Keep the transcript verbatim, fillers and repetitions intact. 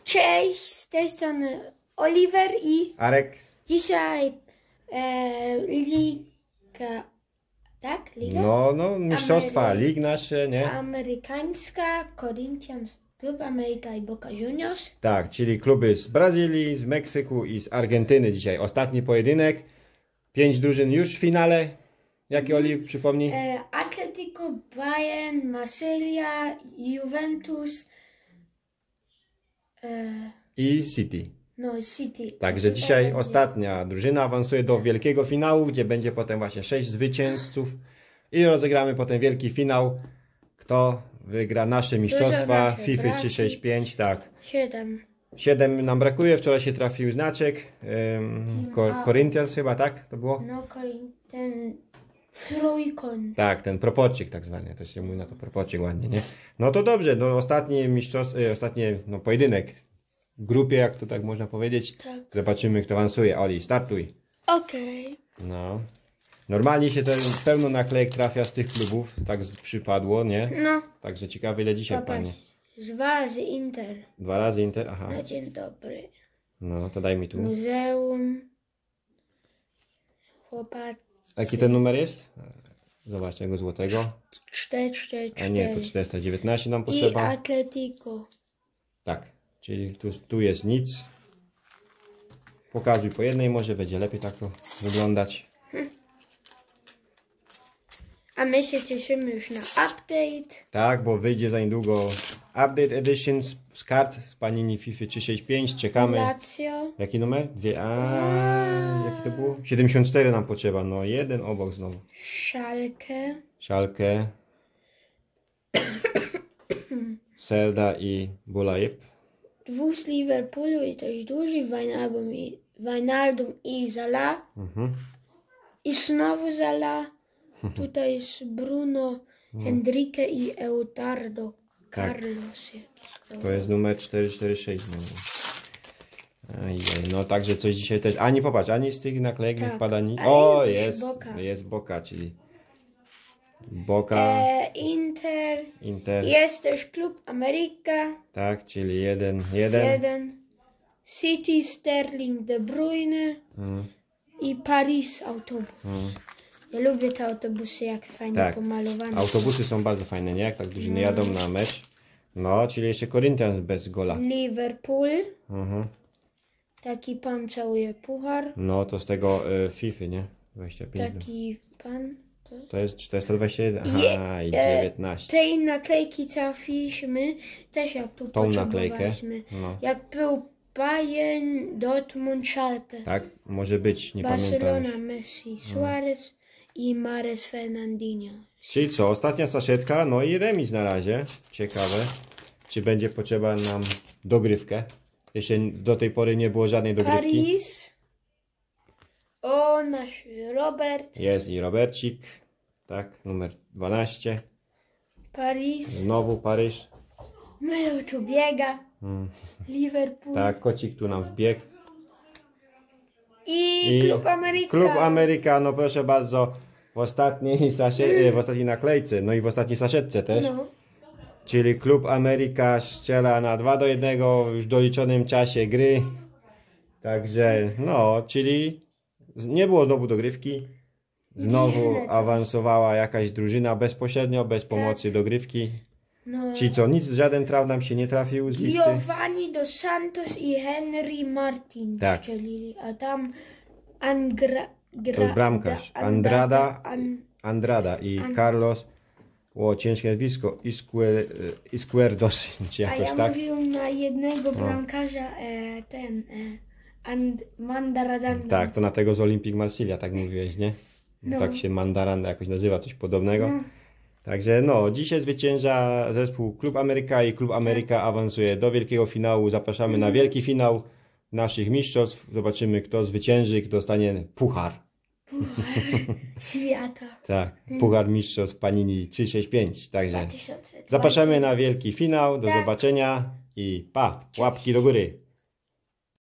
Cześć, z tej strony Oliver i Arek. dzisiaj e, Liga, tak? Liga? No, no, mistrzostwa Amery- lig nasze, nie? Amerykańska, Corinthians, Klub Ameryka i Boca Juniors. Tak, czyli kluby z Brazylii, z Meksyku i z Argentyny dzisiaj. Ostatni pojedynek. Pięć drużyn już w finale. Jakie, Oli, przypomnij? E, Atletico, Bayern, Marsylia, Juventus e, I City. no City. Także Tutaj dzisiaj będzie- ostatnia drużyna awansuje do wielkiego finału, gdzie będzie potem właśnie sześć zwycięzców i rozegramy potem wielki finał. Kto wygra nasze mistrzostwa nasze FIFA braki. trzysta sześćdziesiąt pięć, tak. Siedem. Siedem nam brakuje, wczoraj się trafił znaczek. Um, A- Corinthians chyba, tak? To było? No, Corin- ten trójkąt. Tak, ten proporcik tak zwany, to się mówi na to proporcik ładnie, nie? No to dobrze, no ostatni mistrzostwo, e, ostatni no, pojedynek w grupie, jak to tak można powiedzieć. Tak. Zobaczymy, kto awansuje. Oli, startuj. Okej. No. Normalnie się ten pełno naklejek trafia z tych klubów, tak z- przypadło, nie? No, Także ciekawe ile dzisiaj, panie. popatrz. Dwa z Inter. Dwa razy Inter, aha. Na dzień dobry. No, to daj mi tu. Muzeum. Chłopak. Jaki ten numer jest? Zobacz, tego złotego. cztery cztery A nie, to cztery. czterysta dziewiętnaście nam I potrzeba. Atletico. Tak, czyli tu, tu jest nic. Pokazuj po jednej, może będzie lepiej tak to wyglądać. A my się cieszymy już na update. Tak, bo wyjdzie za niedługo Update Edition z, z kart z Panini FIFA trzysta sześćdziesiąt pięć. Czekamy. Lazio. Jaki numer? Dwie. A, jaki to było? siedemdziesiąt cztery nam potrzeba. No, jeden obok znowu. Schalke. Schalke. Serda i Bulajeb. Dwóch z Liverpoolu i też duży. Wijnaldum i, Wijnaldum i Salah. Mhm. I znowu Salah. Tutaj jest Bruno, Henrique i Eutardo Carlos. Jakiś To jest numer czterysta czterdzieści sześć. No. Ajaj, no także coś dzisiaj też. Ani popatrz, ani z tych naklejek nie Tak. wpada nic. Ale O, już jest. Boca. Jest Boca, czyli Boca, E, Inter. Inter. Jest też Klub Ameryka. Tak, czyli jeden, jeden. Jeden. City, Sterling, De Bruyne. Mm, I Paris autobus. mm. Ja lubię te autobusy, jak fajnie Tak. pomalowane. Autobusy są bardzo fajne, nie? Jak tak drużyny jadą na mecz. No, czyli jeszcze Corinthians bez gola. Liverpool. Mhm. Taki pan całuje puchar. No, to z tego y, FIFA, nie? dwadzieścia pięć. Taki pan. To... To jest czterysta dwadzieścia jeden. Aha, i e, dziewiętnaście. Tej naklejki trafiliśmy też jak tu Tą naklejkę. potrzebowaliśmy. No. Jak był Bayern, Dortmund, Schalke. Tak, może być, nie Barcelona, pamiętam. Messi, Suarez i Mares Fernandinho. Czyli co, ostatnia saszetka, no i remis na razie. Ciekawe, czy będzie potrzeba nam dogrywkę. Jeszcze do tej pory nie było żadnej dogrywki. Paris. O, nasz Robert. Jest i Robercik, tak, numer dwanaście. Paris. Znowu Paryż. Melo tu biega. Mm. Liverpool. Tak, kocik tu nam wbiegł. I, I Klub Ameryka. Klub Ameryka, no proszę bardzo, w ostatniej, sasze, e, w ostatniej naklejce, no i w ostatniej saszetce też. No. Czyli Klub Ameryka strzela na dwa do jednego w już doliczonym czasie gry. Także, no, czyli nie było znowu dogrywki. Znowu Dziwne coś. awansowała jakaś drużyna bezpośrednio, bez pomocy dogrywki. No. Czyli co, nic, żaden traf nam się nie trafił z listy. Giovanni dos Santos i Henry Martin Tak. strzelili, a tam Angra... Gra, To jest bramkarz. da- Andrada, An, Andrada i Carlos. O, ciężkie nazwisko. Isquier, Isquierdos, czy a jakoś ja tak. mówiłem na jednego bramkarza e, ten... E, and, Mandaradan. Tak, to na tego z Olympic Marsylia, tak mówiłeś, nie? No. Tak się Mandaranda jakoś nazywa, coś podobnego. Także no, dzisiaj zwycięża zespół Klub Ameryka i Klub Ameryka awansuje do wielkiego finału. Zapraszamy na wielki finał naszych mistrzostw. Zobaczymy, kto zwycięży, kto dostanie puchar. Puchar świata. Tak, puchar mistrzostw Panini trzysta sześćdziesiąt pięć. Także dwa tysiące dwadzieścia. zapraszamy na wielki finał. Do Tak. zobaczenia i pa, łapki do góry.